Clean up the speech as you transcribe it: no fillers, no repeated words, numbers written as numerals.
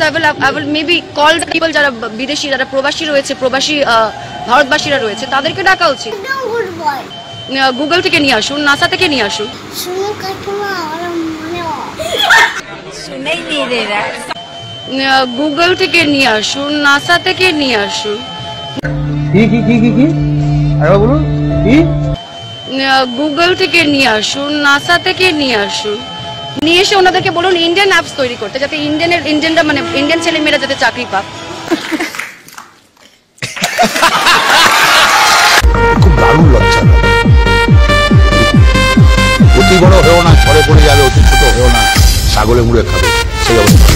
I will maybe call the people যারা বিদেশি যারা প্রবাসী রয়েছে প্রবাসী ভারতবাসীরা রয়েছে তাদেরকে ডাকা উচিত গুগল থেকে নিয়ে আসুন নাসা থেকে নিয়ে আসুন গুগল থেকে নিয়ে আসুন নাসা থেকে নিয়ে আসুন গুগল থেকে নিয়ে আসুন নাসা থেকে নিয়ে আসুন নিয়ে এসে ওনাদেরকে বলুন ইন্ডিয়ান অ্যাপস তৈরি করতে যাতে ইন্ডিয়ানরা মানে ইন্ডিয়ান ছেলেমেয়েরা যাতে চাকরি পাক খুব দারুণ লজ্জা অতি বড় হয়েও না ছড়ে পড়ে যাবে অতি ছোট হয়েও না ছাগলে মুড়ে খাবে সেই অবস্থা